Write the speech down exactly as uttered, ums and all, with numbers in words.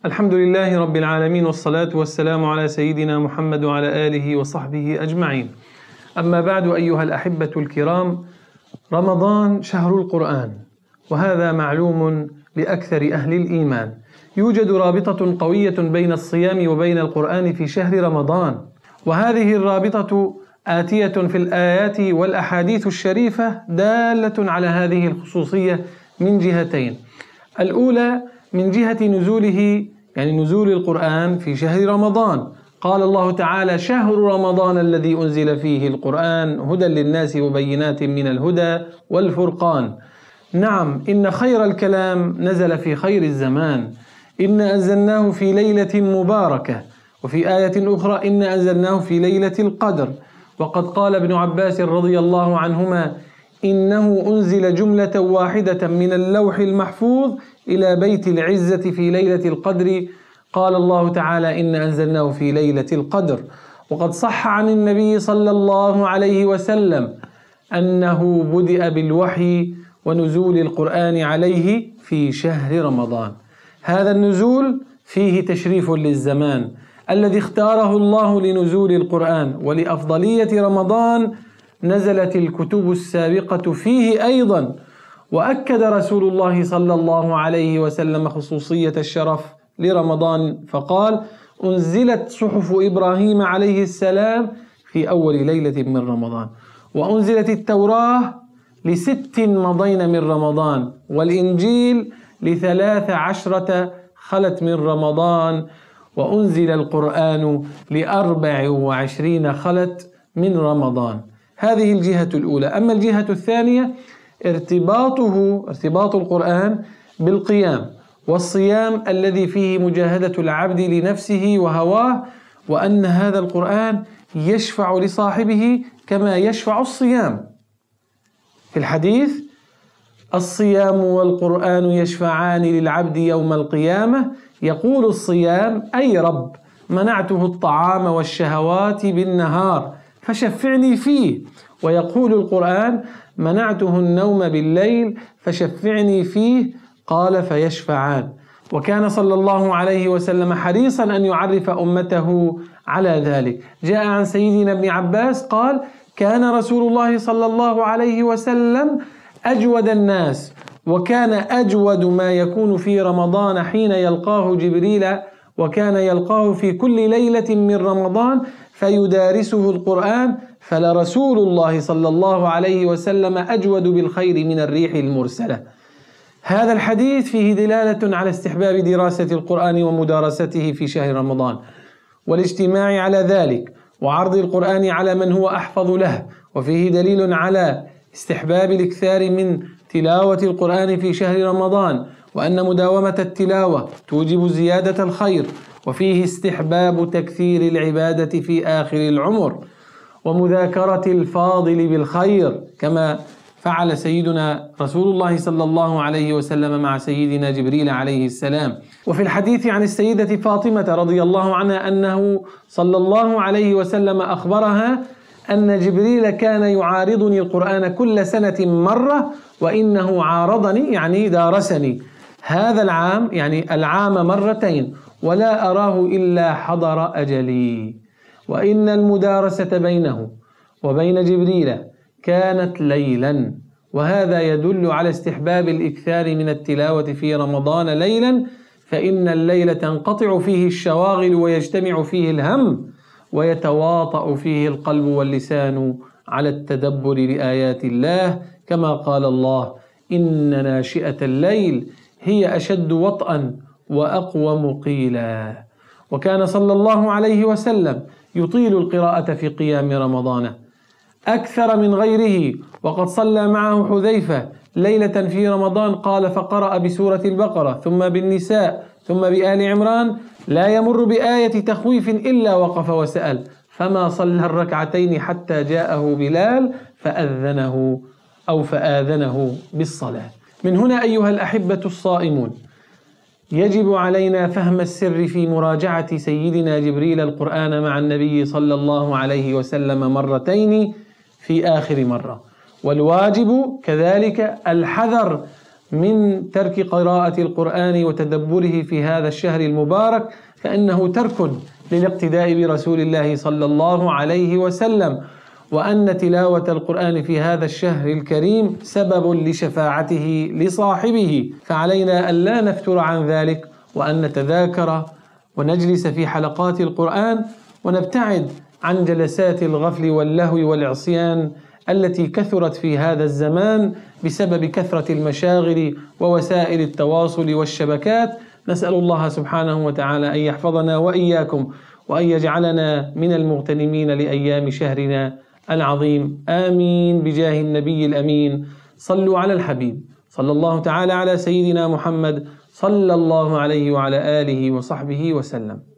الحمد لله رب العالمين، والصلاة والسلام على سيدنا محمد وعلى آله وصحبه أجمعين. أما بعد، أيها الأحبة الكرام، رمضان شهر القرآن، وهذا معلوم لأكثر أهل الإيمان. يوجد رابطة قوية بين الصيام وبين القرآن في شهر رمضان، وهذه الرابطة آتية في الآيات والأحاديث الشريفة دالة على هذه الخصوصية من جهتين. الأولى من جهة نزوله، يعني نزول القرآن في شهر رمضان. قال الله تعالى: شهر رمضان الذي أنزل فيه القرآن هدى للناس وبينات من الهدى والفرقان. نعم، إن خير الكلام نزل في خير الزمان. إن أنزلناه في ليلة مباركة، وفي آية أخرى إن أنزلناه في ليلة القدر. وقد قال ابن عباس رضي الله عنهما: إنه أنزل جملة واحدة من اللوح المحفوظ إلى بيت العزة في ليلة القدر. قال الله تعالى: إن أنزلناه في ليلة القدر. وقد صح عن النبي صلى الله عليه وسلم أنه بدأ بالوحي ونزول القرآن عليه في شهر رمضان. هذا النزول فيه تشريف للزمان الذي اختاره الله لنزول القرآن، ولأفضلية رمضان نزلت الكتب السابقة فيه أيضا. وأكد رسول الله صلى الله عليه وسلم خصوصية الشرف لرمضان فقال: أنزلت صحف إبراهيم عليه السلام في أول ليلة من رمضان، وأنزلت التوراة لست مضين من رمضان، والإنجيل لثلاث عشرة خلت من رمضان، وأنزل القرآن لأربع وعشرين خلت من رمضان. هذه الجهة الأولى. أما الجهة الثانية، ارتباطه ارتباط القرآن بالقيام والصيام الذي فيه مجاهدة العبد لنفسه وهواه، وأن هذا القرآن يشفع لصاحبه كما يشفع الصيام. في الحديث: الصيام والقرآن يشفعان للعبد يوم القيامة. يقول الصيام: أي رب، منعته الطعام والشهوات بالنهار فشفعني فيه. ويقول القرآن: منعته النوم بالليل فشفعني فيه. قال: فيشفعان. وكان صلى الله عليه وسلم حريصا أن يعرف أمته على ذلك. جاء عن سيدنا ابن عباس قال: كان رسول الله صلى الله عليه وسلم أجود الناس، وكان أجود ما يكون في رمضان حين يلقاه جبريل، وكان يلقاه في كل ليلة من رمضان فيدارسه القرآن، فلرسول الله صلى الله عليه وسلم أجود بالخير من الريح المرسلة. هذا الحديث فيه دلالة على استحباب دراسة القرآن ومدارسته في شهر رمضان، والاجتماع على ذلك، وعرض القرآن على من هو أحفظ له. وفيه دليل على استحباب الإكثار من تلاوة القرآن في شهر رمضان، وأن مداومة التلاوة توجب زيادة الخير. وفيه استحباب تكثير العبادة في آخر العمر، ومذاكرة الفاضل بالخير، كما فعل سيدنا رسول الله صلى الله عليه وسلم مع سيدنا جبريل عليه السلام. وفي الحديث عن السيدة فاطمة رضي الله عنها أنه صلى الله عليه وسلم أخبرها أن جبريل كان يعارضني القرآن كل سنة مرة، وإنه عارضني يعني دارسني هذا العام، يعني العام مرتين، ولا أراه إلا حضر أجلي. وإن المدارسة بينه وبين جبريل كانت ليلا، وهذا يدل على استحباب الإكثار من التلاوة في رمضان ليلا، فإن الليل تنقطع فيه الشواغل ويجتمع فيه الهم، ويتواطأ فيه القلب واللسان على التدبر لآيات الله، كما قال الله: إن ناشئة الليل هي أشد وطئا وأقوم قيلا. وكان صلى الله عليه وسلم يطيل القراءة في قيام رمضان أكثر من غيره. وقد صلى معه حذيفة ليلة في رمضان قال: فقرأ بسورة البقرة ثم بالنساء ثم بآل عمران، لا يمر بآية تخويف إلا وقف وسأل، فما صلى الركعتين حتى جاءه بلال فأذنه أو فآذنه بالصلاة. من هنا أيها الأحبة الصائمون، يجب علينا فهم السر في مراجعة سيدنا جبريل القرآن مع النبي صلى الله عليه وسلم مرتين في آخر مرة. والواجب كذلك الحذر من ترك قراءة القرآن وتدبره في هذا الشهر المبارك فإنه ترك للاقتداء برسول الله صلى الله عليه وسلم، وأن تلاوة القرآن في هذا الشهر الكريم سبب لشفاعته لصاحبه، فعلينا أن لا نفتر عن ذلك، وأن نتذاكر ونجلس في حلقات القرآن ونبتعد عن جلسات الغفل واللهو والعصيان التي كثرت في هذا الزمان بسبب كثرة المشاغل ووسائل التواصل والشبكات. نسأل الله سبحانه وتعالى أن يحفظنا وإياكم وأن يجعلنا من المغتنمين لأيام شهرنا العظيم، آمين بجاه النبي الأمين. صلوا على الحبيب، صلى الله تعالى على سيدنا محمد صلى الله عليه وعلى آله وصحبه وسلم.